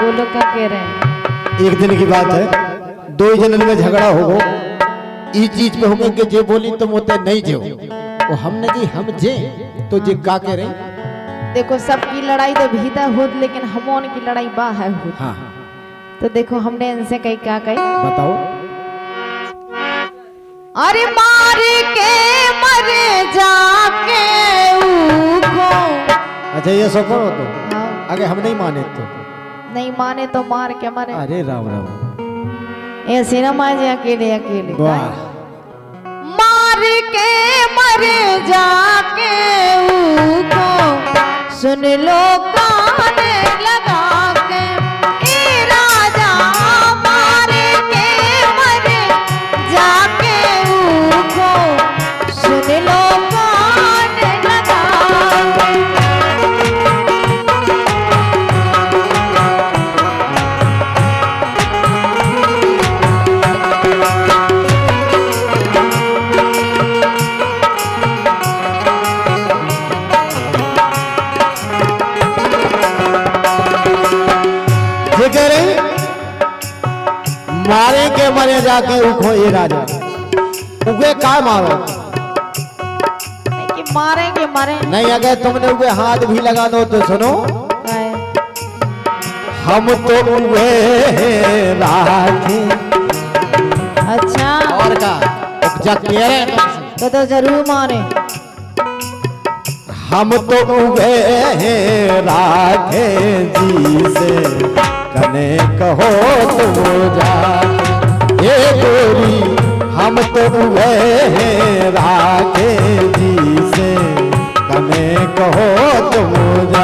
बोलो क्या कह रहे हैं। एक दिन की बात है, दो जनन में झगड़ा हो ई चीज पे होगे कि जे बोली तो मोते नहीं जे वो हमने जी हम जे तो जे का कह रहे। देखो सबकी लड़ाई तो भीतर होत, लेकिन हमों की लड़ाई बाहर होत। हाँ तो देखो हमने इनसे कही क्या कही, बताओ। अरे मार के मरे जाके उखो। अच्छा ये सो करो तो हाँ। आगे हम नहीं माने तो नहीं माने तो मार के मरे। अरे राम राम ऐसे ना मार अकेले अकेले। वाह। मार के मरे जाके उखो, सुन लो कान लगा के। ए राजा मार के मरे जाके उखो, सुन लो कान लगा के। मारे के मरे जाके उखो ये राजा उगे का मारो कि मारेंगे मारे नहीं। अगर तुमने उगे हाथ भी लगा दो तो सुनो, हम तो उगे राखे। अच्छा और का तो जरूर मारे। हम तो उगे राखे जी से कने कहो तुम जा ये गोरी। हम तो उगे राखे जी से कने कहो तुम जा।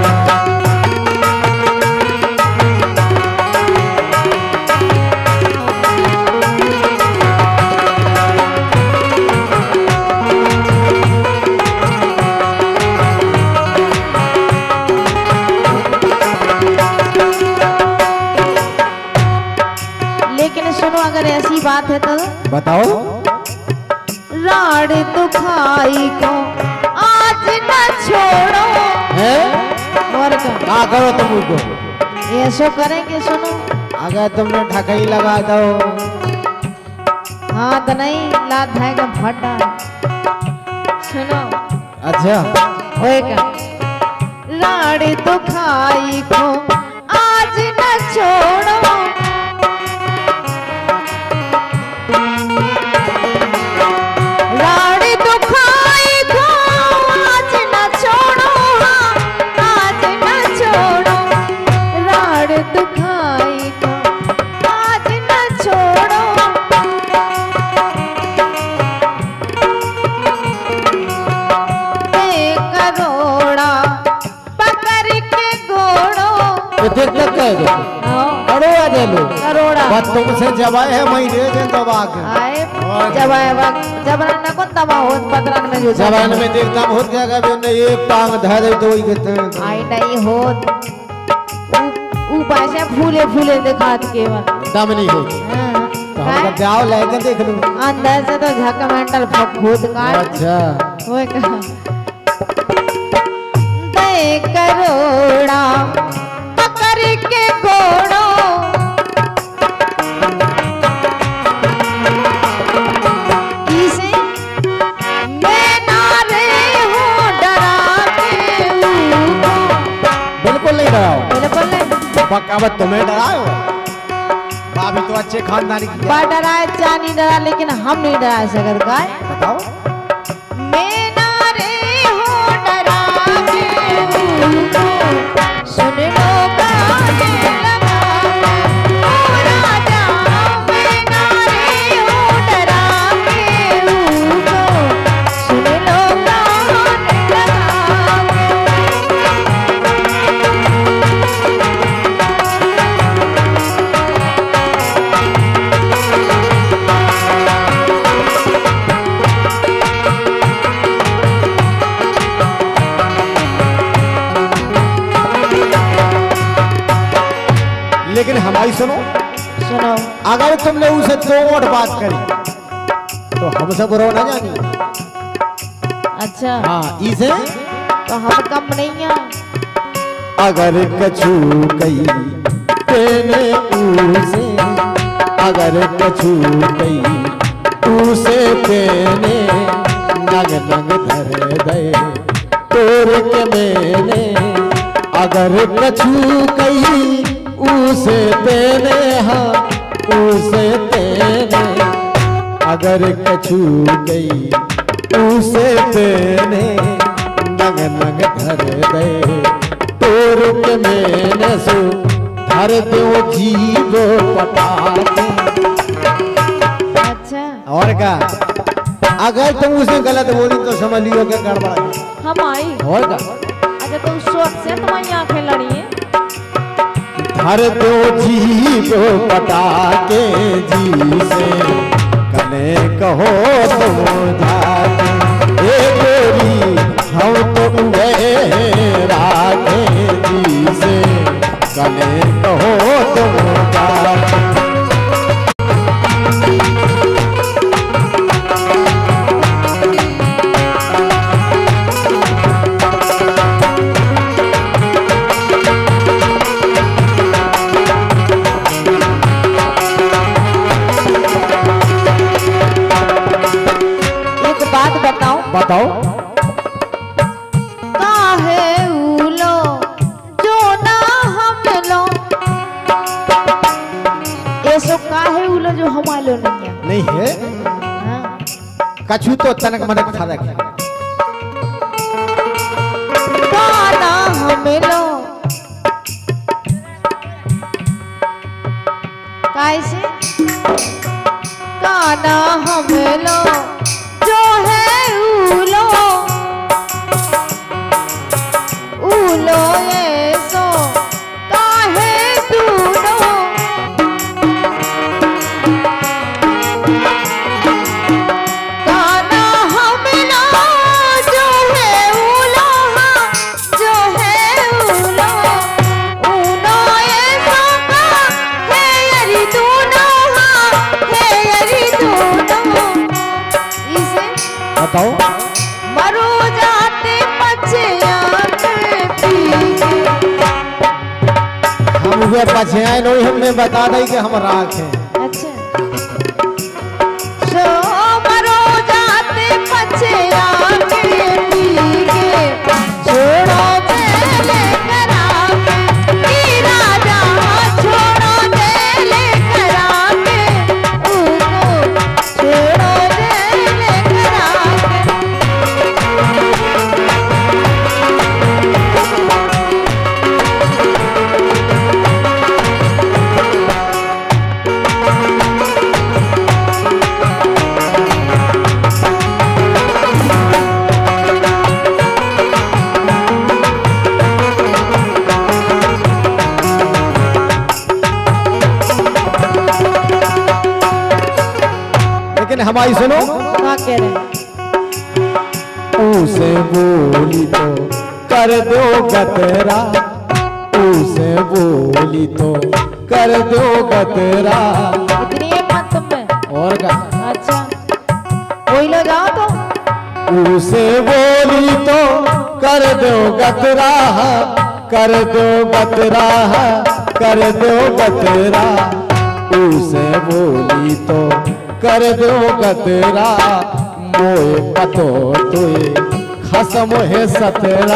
अगर ऐसी बात है तो बताओ। राड़ तो खाई को आज न छोड़ो है और क्या करो तुम उनको ऐसो करेंगे। सुनो अगर तुमने ढकई लगा दो हाँ तो नहीं लात है फटा। सुनो अच्छा होएगा। राड़ तो खाई को आज न छोड़ो, तुमसे जबाए है महीने से दबा के जबरन न कौन दबा होत पतरन में जो जबरन में देखता होत क्या कभी ने एक टांग धरे तो वही कहते आई नहीं होत ऊपर से फूले फूले दिखात केवल दम नहीं हो। तो हम जाओ लेके देख लो अंदर से तो झक मेंटल फूट काट। अच्छा ओए का दे करोड़ा पकड़ के घोड़ो, अब तुम्हें डराओ भाभी तो अच्छे खानदानी की डराए चा नहीं डरा, लेकिन हम नहीं डरा सकते। गाय बताओ। मैं ना रे हो डरा सुन लो गाने लगा ओ राजा। मैं ना रे हो डरा सुन लो गाने लगा। लेकिन हमारी सुनो सुनो, अगर तुमने उसे दो वोट बात करी तो हमसे बुरा ना जानी। अच्छा हाँ इसे तो हम कम नहीं है। अगर कछु कई तेने उसे अगर कछु गई उसे तेने नग नग धर दे तोर के मैंने अगर कछु गई उसे तेने हाँ उसे तेने अगर कछु गई उसे तेने नग नग धर दे तोर के मैंने सो धर दो जीव पटाके। अच्छा और क्या अगर तुम उसे गलत बोली तो समझ लियो कि गड़बड़ है। हम आई और क्या अच्छा तुम शौक से तुम्हारी आंखें लड़ी हैं। धर दो जीव पटाके जी से कने कहो तुम जाके ए गोरी हम तो गए रागे जी से कने कहो तुम जाके। बताओ काहे उलो जो ना हम लो ऐसो काहे उलो जो हमालो नहीं है हाँ। कछु तो तनक मनक फर्क है। काना हम लो कैसे काना हम लो जो है उलो ऐसो काहे दूनो काना हमला जो है उलो जो है उलो उनो ऐसो है यरी दूनो है यरी दूनो इसे बताओ मरो जाते पछया हम हुए पछे आए नहीं हमने बता दी कि हम राख हैं। अच्छा सो मरो जाते पछया छोड़ो चले करा के राजा छोड़ो चले करा के उनको छोड़ो चले करा लेकिन हमारी सुनो क्या कह रहे उसे बोली तो कर दो गतरा उसे बोली तो कर दो गतरा इतनी हिम्मत तुम में और क्या अच्छा कोई लो जाओ तो उसे बोली तो कर दो गतरा कर दो गतरा कर दो गतरा उसे बोली तो कर दो गतरा मोए पतो तुए खसम है सतरा।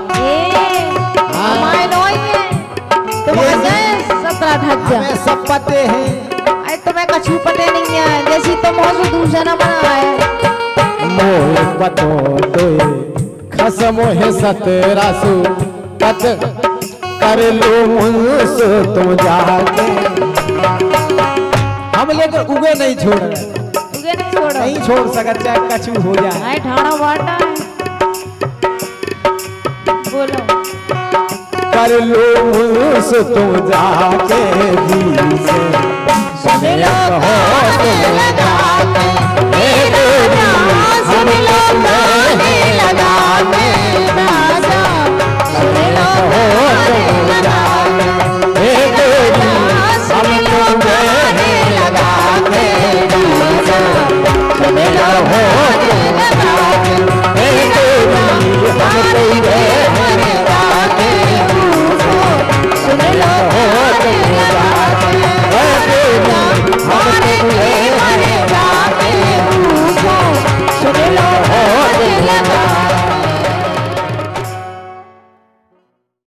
हमारे लोई है तुम्हारे 17 ढक जा हमें सब पते हैं अरे तुम्हें कछु पते नहीं है जैसी तुम हो सो दूसरा बना है मोए पतो तुए खसम है सतरा सु पत कर लो मुझसे तुम जाके। हम लेकर उगे नहीं छोड़ रहे तुझे नहीं छोड़ो नहीं छोड़ सकते चाहे कछु हो जाए। आई ठाड़ा वाटा है बोलो कर लो मुझसे तुम जाके जी से सुन लो कहो तुम लगा के